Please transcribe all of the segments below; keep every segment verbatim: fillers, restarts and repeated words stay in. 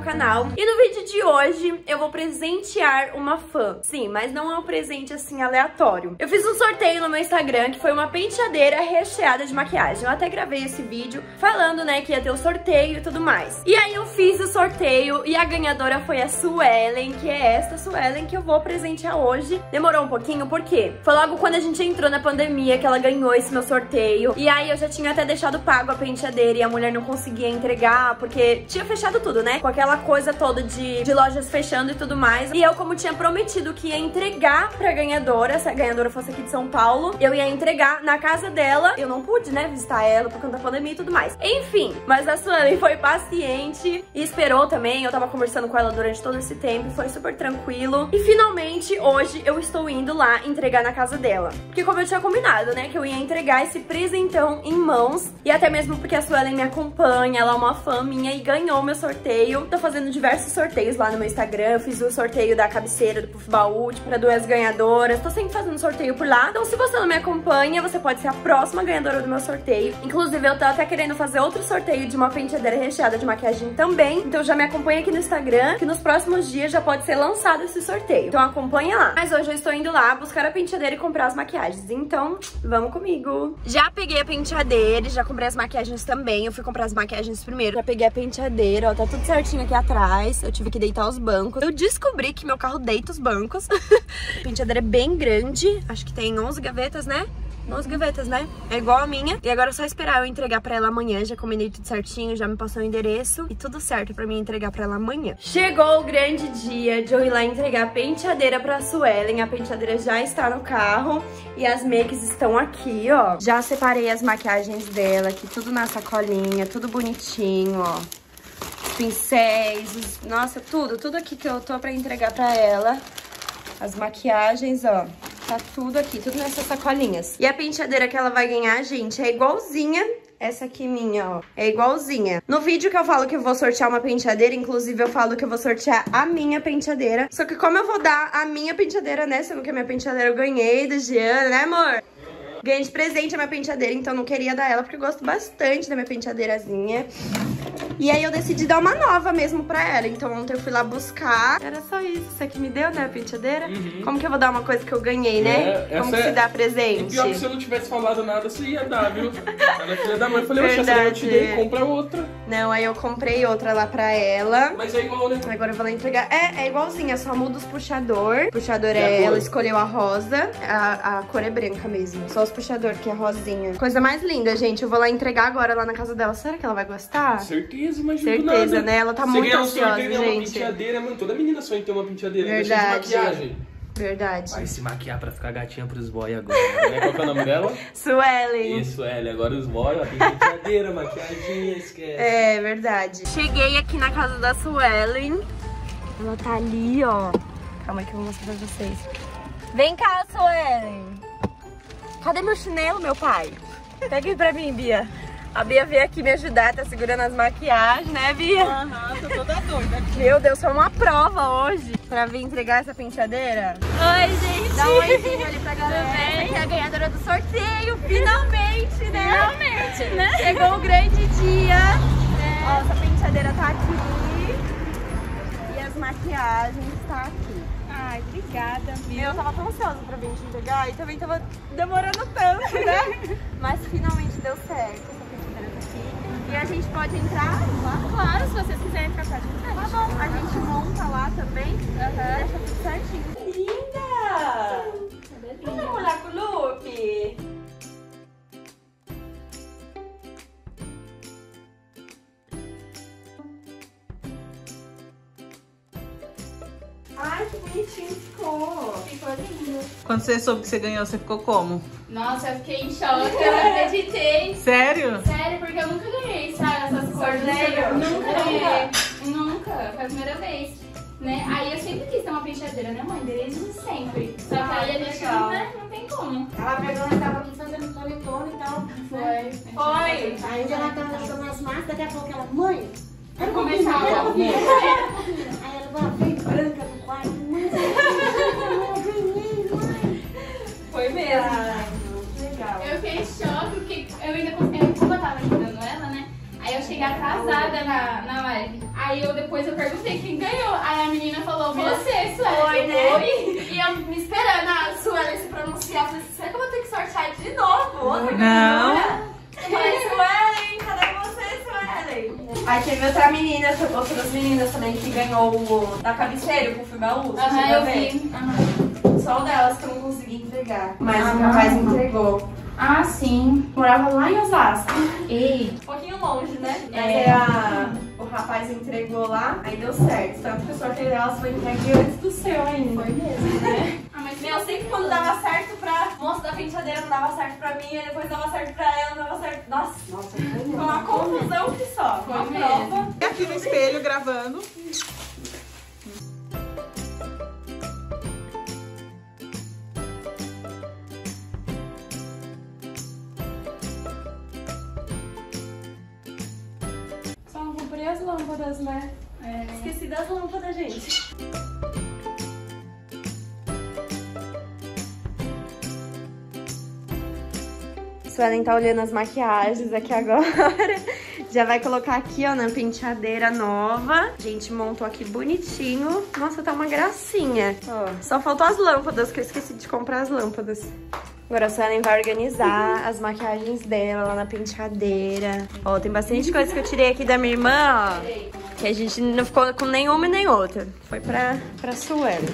canal. E no vídeo de hoje eu vou presentear uma fã. Sim, mas não é um presente assim aleatório. Eu fiz um sorteio no meu Instagram que foi uma penteadeira recheada de maquiagem. Eu até gravei esse vídeo falando, né, que ia ter o sorteio e tudo mais. E aí eu fiz o sorteio e a ganhadora foi a Suelen, que é esta Suelen que eu vou presentear hoje. Demorou um pouquinho, por quê? Foi logo quando a gente entrou na pandemia que ela ganhou esse meu sorteio. E aí eu já tinha até deixado pago a penteadeira e a mulher não conseguia entregar, porque tinha fechado tudo, né? Com aquela coisa toda de, de lojas fechando e tudo mais. E eu, como tinha prometido que ia entregar pra ganhadora, se a ganhadora fosse aqui de São Paulo, eu ia entregar na casa dela. Eu não pude, né, visitar ela por conta da pandemia e tudo mais. Enfim, mas a Suelen foi paciente e esperou também. Eu tava conversando com ela durante todo esse tempo, foi super tranquilo. E finalmente, hoje, eu estou indo lá entregar na casa dela. Porque como eu tinha combinado, né, que eu ia entregar esse presentão em mãos. E até mesmo porque a Suelen me acompanha, ela é uma fã minha e ganhou meu sorteio. Tô fazendo diversos sorteios lá no meu Instagram. Eu fiz o sorteio da cabeceira, do Puff Baú, tipo, pra duas ganhadoras. Tô sempre fazendo sorteio por lá. Então se você não me acompanha, você pode ser a próxima ganhadora do meu sorteio. Inclusive, eu tô até querendo fazer outro sorteio de uma penteadeira recheada de maquiagem também. Então já me acompanha aqui no Instagram, que nos próximos dias já pode ser lançado esse sorteio. Então acompanha lá. Mas hoje eu estou indo lá buscar a penteadeira e comprar as maquiagens. Então, vamos comigo. Já peguei a penteadeira, já comprei as maquiagens também. Eu fui comprar as maquiagens primeiro. Já peguei a penteadeira, ó, tá tudo certinho aqui atrás. Eu tive que deitar os bancos. Eu descobri que meu carro deita os bancos. A penteadeira é bem grande. Acho que tem onze gavetas, né? onze gavetas, né? É igual a minha. E agora é só esperar eu entregar pra ela amanhã. Já combinei tudo certinho, já me passou o endereço. E tudo certo pra mim entregar pra ela amanhã. Chegou o grande dia de eu ir lá entregar a penteadeira pra Suelen. A penteadeira já está no carro. E as makes estão aqui, ó. Já separei as maquiagens dela aqui, tudo na sacolinha, tudo bonitinho, ó. Os pincéis, os... nossa, tudo. Tudo aqui que eu tô pra entregar pra ela. As maquiagens, ó. Tá tudo aqui, tudo nessas sacolinhas. E a penteadeira que ela vai ganhar, gente, é igualzinha essa aqui minha, ó. É igualzinha. No vídeo que eu falo que eu vou sortear uma penteadeira, inclusive eu falo que eu vou sortear a minha penteadeira. Só que como eu vou dar a minha penteadeira, né? Sendo que a minha penteadeira eu ganhei da Giana, né, amor? Ganhei de presente a minha penteadeira, então não queria dar ela, porque eu gosto bastante da minha penteadeirazinha. E aí eu decidi dar uma nova mesmo pra ela. Então ontem eu fui lá buscar. Era só isso. Você que me deu, né, a penteadeira? Uhum. Como que eu vou dar uma coisa que eu ganhei, né? É, Como que é... se dá presente? E pior que se eu não tivesse falado nada, você ia dar, viu? Ela filha da mãe. Eu falei, oxe, essa eu te dei, compra outra. Não, aí eu comprei outra lá pra ela. Mas é igual, né? Agora eu vou lá entregar. É, é igualzinha, só muda os puxador. O puxador é... Ela escolheu a rosa. A, a cor é branca mesmo. Só os puxador, que é rosinha. Coisa mais linda, gente. Eu vou lá entregar agora lá na casa dela. Será que ela vai gostar? Certeza, imagina. Certeza, né? Ela tá Você muito ansiosa, gente. Uma penteadeira, mano. Toda menina sonha em ter uma penteadeira. Verdade. De maquiagem. Verdade. Vai se maquiar pra ficar gatinha pros boy agora. Né? Qual que é o nome dela? Suelen. Isso, Suelen. Agora os boy, ó, tem penteadeira, maquiaginha, esquece. É, verdade. Cheguei aqui na casa da Suelen. Ela tá ali, ó. Calma aí que eu vou mostrar pra vocês. Vem cá, Suelen. Cadê meu chinelo, meu pai? Pega aí pra mim, Bia. A Bia veio aqui me ajudar, tá segurando as maquiagens, né, Bia? Aham, uhum, tô toda doida aqui. Meu Deus, foi uma prova hoje pra vir entregar essa penteadeira. Oi, gente! Dá um oizinho ali pra galera. Tudo bem? Aqui é a ganhadora do sorteio, finalmente, né? Finalmente, né? Chegou o grande dia. É. Ó, essa penteadeira tá aqui. E as maquiagens tá aqui. Ai, obrigada, viu? Eu tava tão ansiosa pra vir te entregar e também tava demorando tanto, né? Mas finalmente deu certo essa penteadeira tá aqui. E a gente pode entrar lá? Claro, se vocês quiserem entrar, pode entrar. Tá bom, a gente monta lá também. Uhum. Deixa tudo certinho. Linda! Vamos lá com o look? Ai, que bonitinho ficou. Ficou lindo. Quando você soube que você ganhou, você ficou como? Nossa, eu fiquei em choque, eu não acreditei. Sério? Sério, porque eu nunca ganhei, sabe, essas cores. Nunca ganhei. Nunca, foi a primeira vez. Né? Aí eu sempre quis ter uma penteadeira, né, mãe? Desde sempre. Só que aí a gente não, né, não tem como. Ela pegou, ela tava aqui fazendo panetone e tal. Foi. Foi. Aí ela tava jogando as massas, daqui a pouco ela, mãe, eu comecei a ouvir. Aí ela falou, vem branca no quarto. Mãe, eu ganhei, mãe. Foi mesmo. Ai, legal. Eu fiquei em choque, porque eu ainda consegui, como eu tava ajudando ela, né? Aí eu cheguei atrasada na, na live. Aí Aí eu depois eu perguntei quem ganhou. Aí a menina falou, você, Suelen. Oi, né? Oi. E eu me esperando a Suelen se pronunciar. Falei, será que eu vou ter que sortear de novo? Outra Não. Mas, Suelen, cadê você, Suelen? Aí teve outra menina, outras meninas também que ganhou o da cabeceira, o Puff Baú. Aham, eu vi. Uhum. Só o delas que eu não consegui entregar. Mas o rapaz entregou. Ah, sim. Morava lá em Osasco. E um pouquinho longe, né? Mas é. a... o rapaz entregou lá, aí deu certo. Tanto que o sorteio delas foi entregue antes do seu ainda. Foi mesmo, né? Ah, mas meu, sempre quando dava certo pra moça da penteadeira, não dava certo pra mim, aí depois dava certo pra ela, não dava certo. Nossa, Nossa foi uma confusão que só. Foi uma prova. Aqui no espelho gravando. As lâmpadas, né? É. Esqueci das lâmpadas, gente. Suelen tá olhando as maquiagens aqui agora. Já vai colocar aqui, ó, na penteadeira nova. A gente montou aqui bonitinho. Nossa, tá uma gracinha. Ó, só faltou as lâmpadas, que eu esqueci de comprar as lâmpadas. Agora a Suelen vai organizar as maquiagens dela lá na penteadeira. Ó, tem bastante coisa que eu tirei aqui da minha irmã, ó. Que a gente não ficou com nenhuma e nem outra. Foi pra, pra Suelen.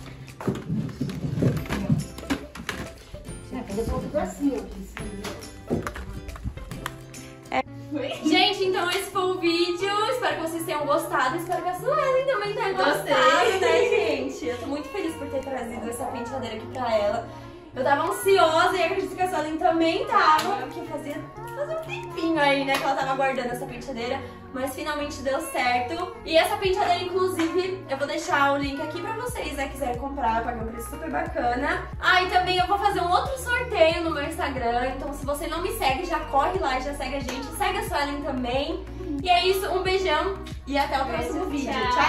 É. Gente, então esse foi o vídeo. Espero que vocês tenham gostado. Espero que a Suelen também tenha gostado, né, gente? Eu tô muito feliz por ter trazido essa penteadeira aqui pra ela. Eu tava ansiosa e acredito que a Suelen também tava, porque fazia, fazia um tempinho aí, né, que ela tava guardando essa penteadeira, mas finalmente deu certo. E essa penteadeira, inclusive, eu vou deixar o link aqui pra vocês, né, quiserem comprar, pagar um preço super bacana. Ah, e também eu vou fazer um outro sorteio no meu Instagram, então se você não me segue, já corre lá e já segue a gente, segue a Suelen também. E é isso, um beijão e até o próximo vídeo. Tchau!